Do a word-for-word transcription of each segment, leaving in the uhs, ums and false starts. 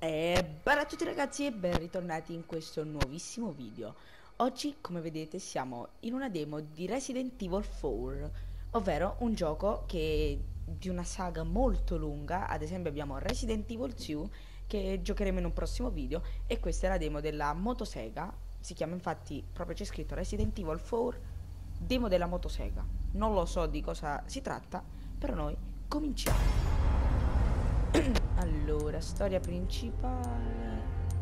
E bella a tutti ragazzi e ben ritornati in questo nuovissimo video. Oggi, come vedete, siamo in una demo di Resident Evil quattro, ovvero un gioco che di una saga molto lunga. Ad esempio abbiamo Resident Evil due che giocheremo in un prossimo video, e questa è la demo della motosega. Si chiama, infatti, proprio c'è scritto Resident Evil quattro demo della motosega. Non lo so di cosa si tratta, però noi cominciamo. Allora, storia principale.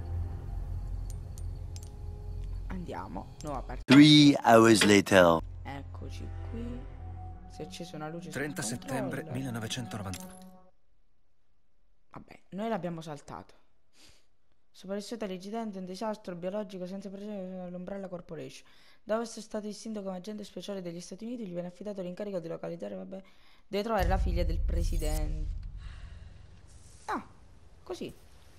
Andiamo, nuova partita. Three hours later. Eccoci qui. Si è accesa una luce sul trenta settembre controller. millenovecentonovantuno. Vabbè, noi l'abbiamo saltato. Sopravvissuta all'incidente, un disastro biologico senza precedenti all'Umbrella Corporation. Dopo essere stato distinto come agente speciale degli Stati Uniti, gli viene affidato l'incarico di localizzare, vabbè, deve trovare la figlia del presidente. Ah, così.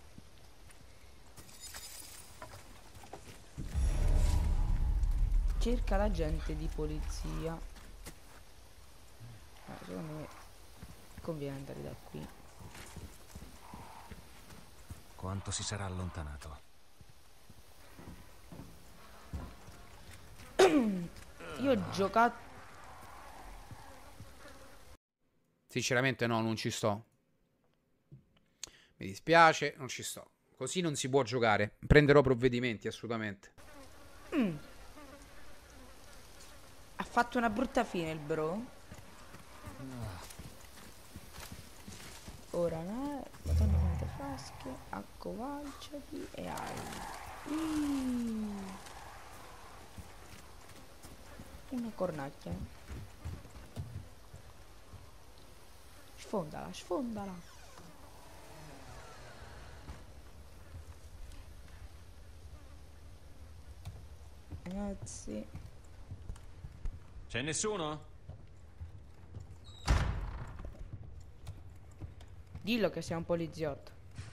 Cerca l'agente di polizia. Eh, secondo me conviene andare da qui. Quanto si sarà allontanato? Io ho giocato. Sinceramente no, non ci sto. Mi dispiace, non ci sto. Così non si può giocare. Prenderò provvedimenti, assolutamente. Mm. Ha fatto una brutta fine il bro. Ora no, madonna quante frasche, accovalciati e hai. Mm. Una cornacchia. Sfondala, sfondala. Ragazzi, C'è nessuno? dillo che sei un poliziotto,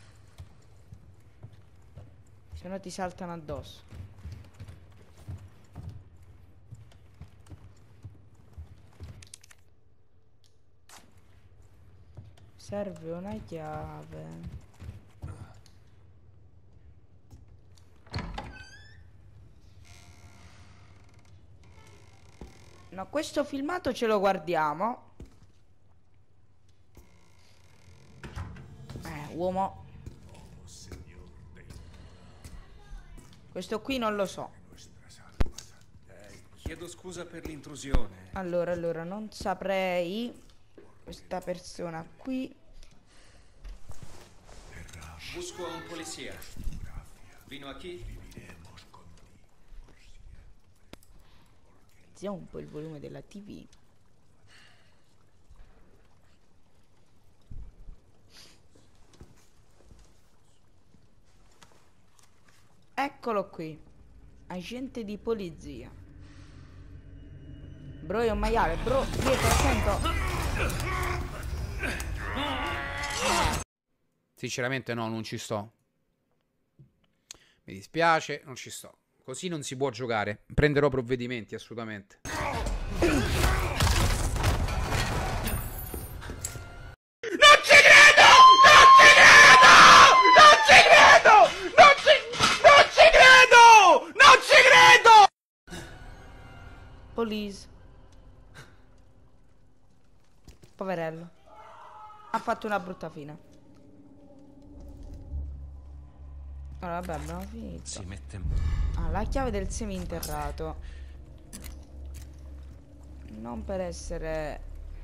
se no ti saltano addosso. Serve una chiave. No, questo filmato ce lo guardiamo. Eh, uomo. Questo qui non lo so. Eh, chiedo scusa per l'intrusione. Allora, allora, non saprei. Questa persona qui. Busco un polizia. Vino a chi? Alziamo un po' il volume della tivù. Eccolo qui. Agente di polizia. Bro, è un maiale, bro, dietro, attento. Sinceramente no, non ci sto. Mi dispiace, non ci sto. Così non si può giocare. Prenderò provvedimenti, assolutamente. Police. Poverello. Ha fatto una brutta fine. Allora, vabbè, abbiamo finito. Si mette. Ah, la chiave del seminterrato. Non per essere...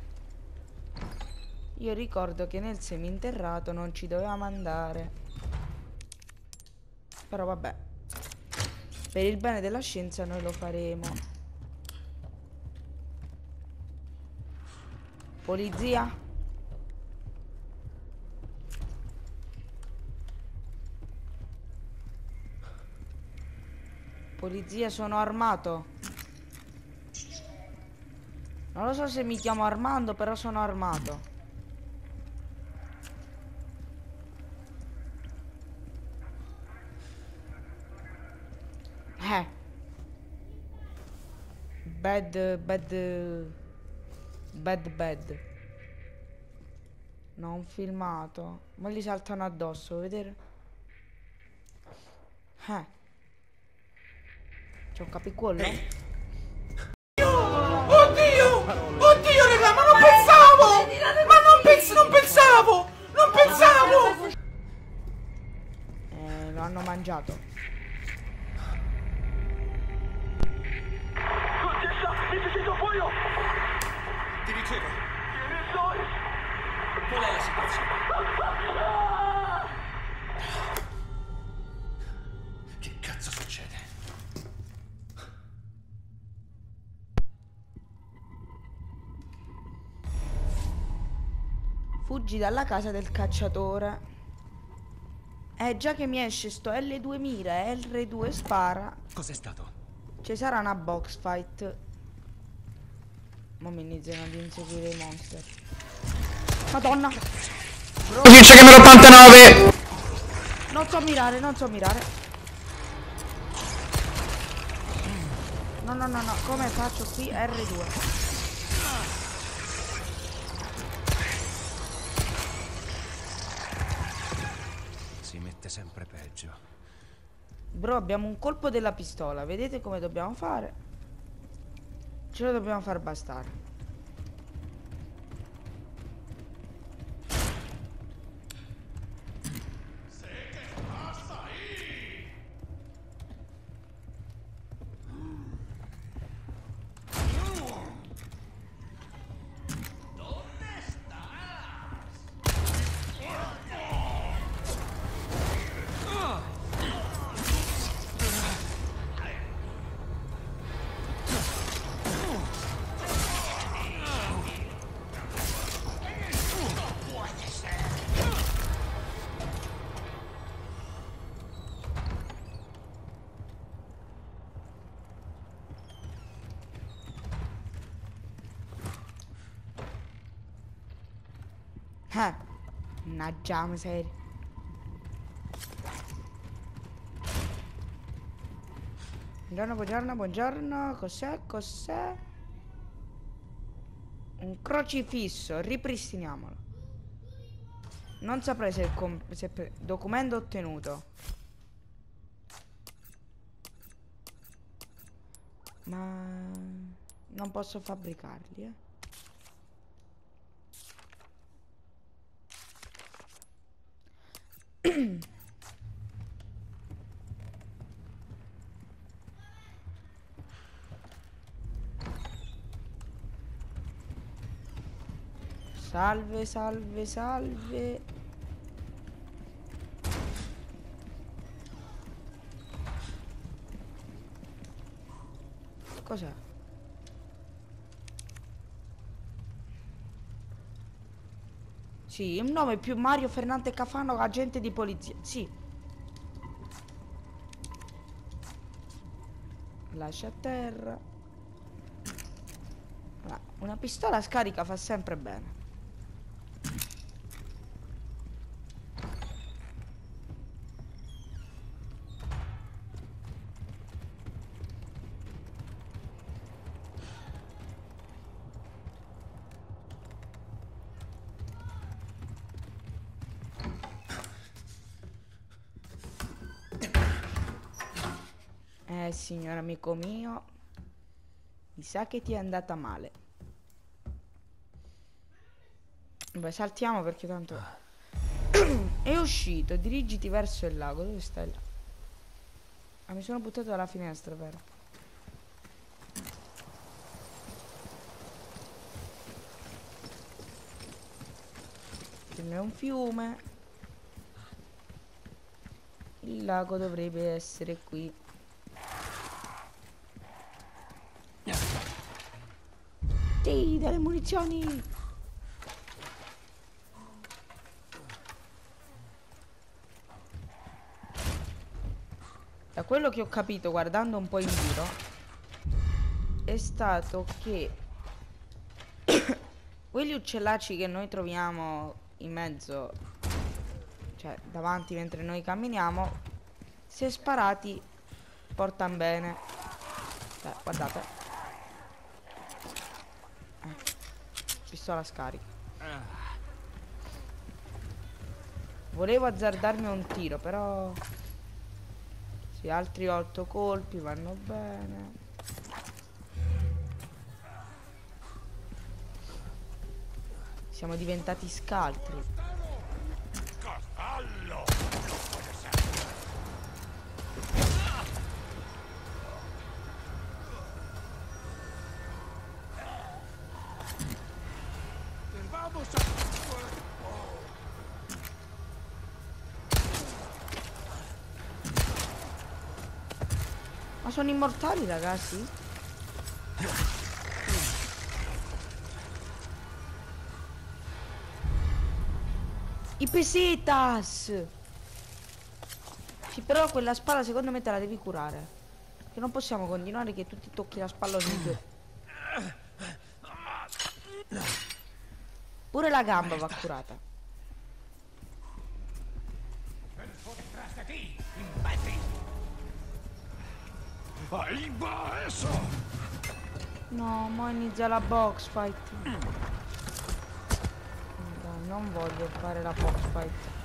Io ricordo che nel seminterrato non ci dovevamo andare. Però vabbè. Per il bene della scienza noi lo faremo. Polizia? Polizia, sono armato. Non lo so se mi chiamo Armando, però sono armato. Eh. Bad, bad... Bad, bad. Non filmato. Ma gli saltano addosso, vedere? Eh. C'è un capicollo? Oddio! Oddio, raga, ma non pensavo! Ma non, pens non pensavo! Non pensavo! Eh, lo hanno mangiato. Ti ricevo. Qual è la situazione? Che cazzo succede? Fuggi dalla casa del cacciatore. Eh, già che mi esce sto L due mira e R due spara. Cos'è stato? Ci sarà una box fight. Ma mi iniziano ad inseguire i monster. Madonna. Bro. Dice che me l'ottantanove! Non so mirare, non so mirare. No, no, no, no. Come faccio qui? R due. Si mette sempre peggio. Bro, abbiamo un colpo della pistola. Vedete come dobbiamo fare? Ce lo dobbiamo far bastare. Eh, mannaggia miseria. Buongiorno, buongiorno, buongiorno. Cos'è? Cos'è? Un crocifisso, ripristiniamolo. Non saprei se, se documento ottenuto. Ma non posso fabbricarli, eh. Salve, salve, salve. Cos'è? Sì, il nome più Mario Fernante Cafano, agente di polizia. Sì. Lascia a terra. Una pistola scarica fa sempre bene. Eh, signor amico mio, mi sa che ti è andata male. Beh, saltiamo perché tanto è uscito. Dirigiti verso il lago. Dove stai là? Ah, mi sono buttato dalla finestra, vero? Ce n'è un fiume. Il lago dovrebbe essere qui. Sì, delle munizioni. Da quello che ho capito guardando un po' in giro è stato che quegli uccellacci che noi troviamo in mezzo, cioè davanti mentre noi camminiamo, se sparati portano bene. Cioè, guardate. Pistola scarica. Volevo azzardarmi un tiro, però Sì, altri otto colpi vanno bene. Siamo diventati scaltri. Ma sono immortali, ragazzi? I pesetas! Sì, però quella spalla secondo me te la devi curare. Che non possiamo continuare che tu ti tocchi la spalla ogni due. Pure la gamba va curata. No, mo inizia la box fight. Dai, non voglio fare la box fight.